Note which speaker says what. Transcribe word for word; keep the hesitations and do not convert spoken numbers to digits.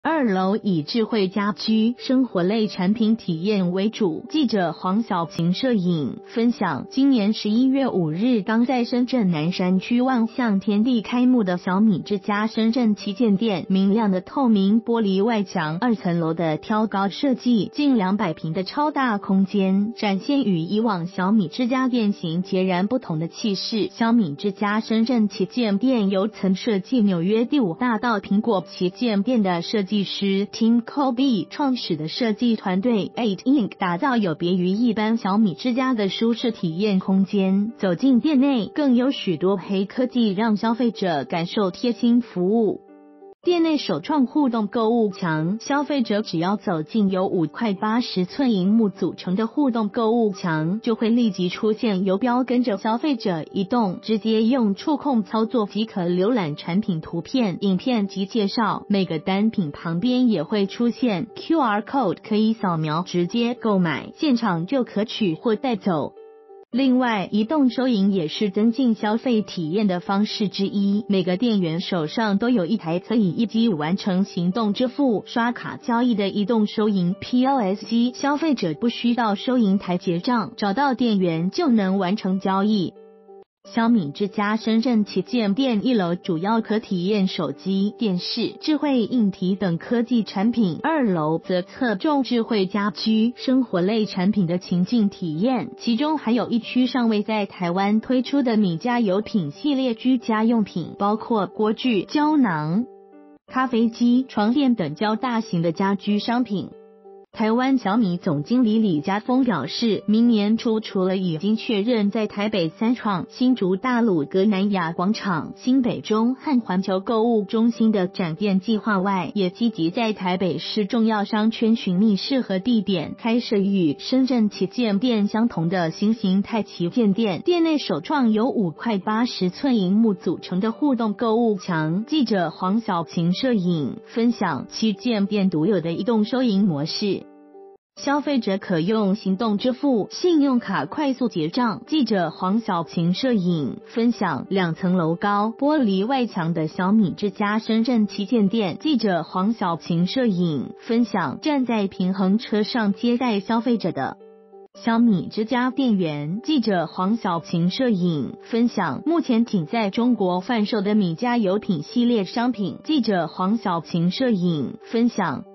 Speaker 1: 二楼以智慧家居、生活类产品体验为主。记者黄小晴摄影分享，今年十一月五日刚在深圳南山区万象天地开幕的小米之家深圳旗舰店，明亮的透明玻璃外墙，二层楼的挑高设计，近两百平的超大空间，展现与以往小米之家店型截然不同的气势。小米之家深圳旗舰店由曾设计纽约第五大道苹果旗舰店的设计技师 Tim Kobe 创始的设计团队 eight Ink 打造有别于一般小米之家的舒适体验空间。走进店内，更有许多黑科技让消费者感受贴心服务。店内首创互动购物墙，消费者只要走进由五块八十寸萤幕组成的互动购物墙，就会立即出现游标，跟着消费者移动，直接用触控操作即可浏览产品图片、影片及介绍。每个单品旁边也会出现 Q R code， 可以扫描直接购买，现场就可取或带走。另外，移动收银也是增进消费体验的方式之一。每个店员手上都有一台可以一机完成行动支付、刷卡交易的移动收银 P O S 机，消费者不需到收银台结账，找到店员就能完成交易。小米之家深圳旗舰店一楼主要可体验手机、电视、智慧硬体等科技产品，二楼则侧重智慧家居、生活类产品的情境体验，其中还有一区尚未在台湾推出的米家有品系列居家用品，包括锅具、胶囊、咖啡机、床垫等较大型的家居商品。台湾小米总经理李家峰表示，明年初除了已经确认在台北三创、新竹大鲁阁南亚广场、新北中和环球购物中心的展店计划外，也积极在台北市重要商圈寻觅适合地点，开设与深圳旗舰店相同的新形态旗舰店。店内首创由五块八十寸萤幕组成的互动购物墙。记者黄小晴摄影分享旗舰店独有的移动收银模式。消费者可用行动支付、信用卡快速结账。记者黄小晴摄影分享两层楼高、玻璃外墙的小米之家深圳旗舰店。记者黄小晴摄影分享站在平衡车上接待消费者的小米之家店员。记者黄小晴摄影分享目前仅在中国贩售的米家有品系列商品。记者黄小晴摄影分享